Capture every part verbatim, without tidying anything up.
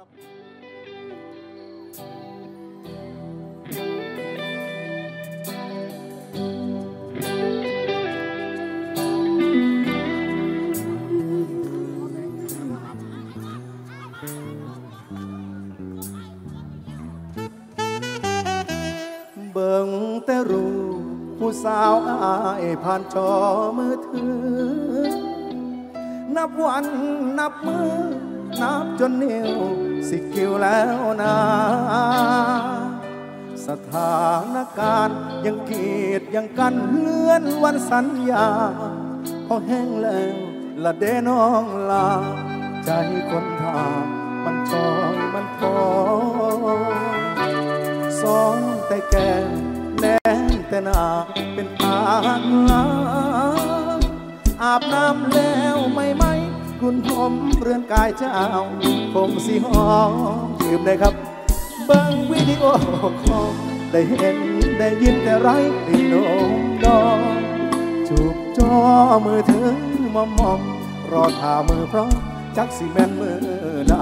ครับเบิ่งแต่รูปผู้สาวอายผ่านจอมือถือนับวันนับมือนับจนนิ้วสิคิวแล้วนะสถานการณ์ยังกีดยังกันเลื่อนวันสัญญาพอแห้งแล้วละเดน้องลาใจคนทามันชอยมันพอสองแต่แก่แน่แต่หน้าเป็นปากลาอาบน้ำแล้วไม่ไหมคุณผมเรือนกายเจ้าคงสีหอมยืมได้ครับเบิ่งวิดีโอคอลได้เห็นได้ยินแต่ไรติดโน้มดองจูบจอมือถึงมอมมอมรอท่ามือพร้อมจักสิแม่นมือใด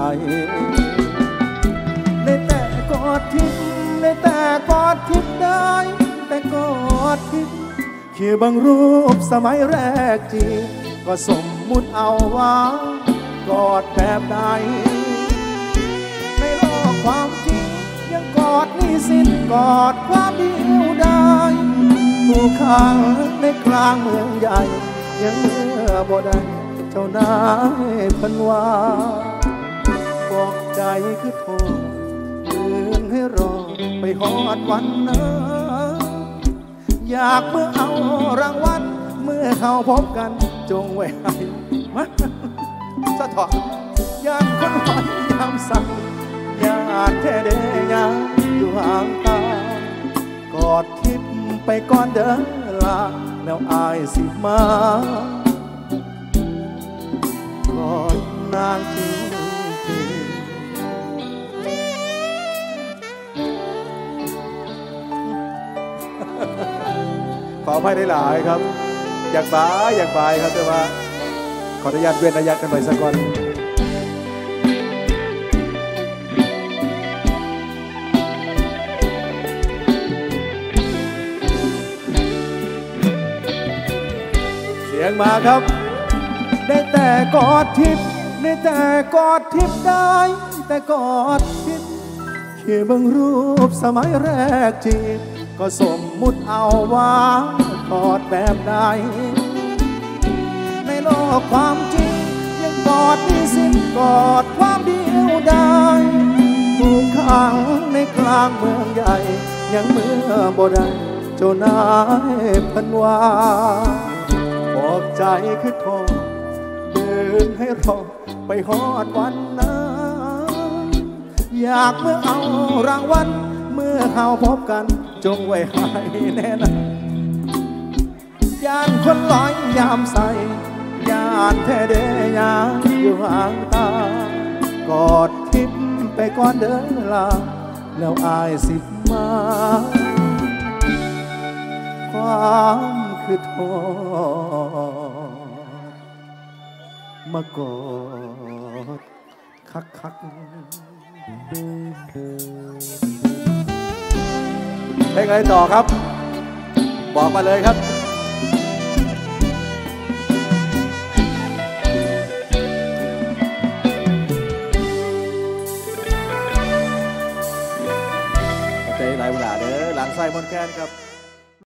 ได้แต่กอดทิพย์ได้แต่กอดทิพย์ได้แต่กอดทิพย์คือบางรูปสมัยแรกจีก็สมมุติเอาว่ากอดแบบใดในโลกความจริงยังกอดนี่สิ้นกอดความเดียวได้ผู้ข้างในกลางเมืองใหญ่ยังเมื่อบ่ได้เจ้านายพันว่าบอกใจคือโทษยืนให้รอไปหอดวันนั้นอยากเมื่อเอารางวัลเมื่อเขาพบกันจงไว้ให้มาสะทอดยามคนหอยยามสั่งยานแท้เดยาอยู่ห่างตากอดทิพย์ไปก่อนเดินลาแล้วอายสิมากอดนางจริงขออภัยได้หลายครับอยากบายอยากบายครับแต่ว่าขออนุญาตเว้นระยะกันไปสักก่อนเสียงมาครับได้แต่กอดทิพย์ได้แต่กอดทิพย์ได้แต่กอดทิพย์แค่บางรูปสมัยแรกจีบก็สมมุติเอาว่ากอดแบบใดในโลกความจริงยังกอดนี่สิ้นกอดความเดียวได้ถูกขังในกลางเมืองใหญ่ยังเมื่อบ่ได้เจ้านายพันว่าบอกใจคือโทษเดินให้รอไปหอดวันนั้นอยากเมื่อเอารางวัลเมื่อเขาพบกันจงไว้ให้แน่นะยานคนลอยยามใส่ยานแท้เดยาอยู่ห่างตากอดทิพย์ไปก่อนเดินลาแล้วอายสิมาความคือโทษมากอดคักคักเพลงอะไรต่อครับบอกมาเลยครับใจหลายเวลาเด้อหลังไส้มนแคนครับ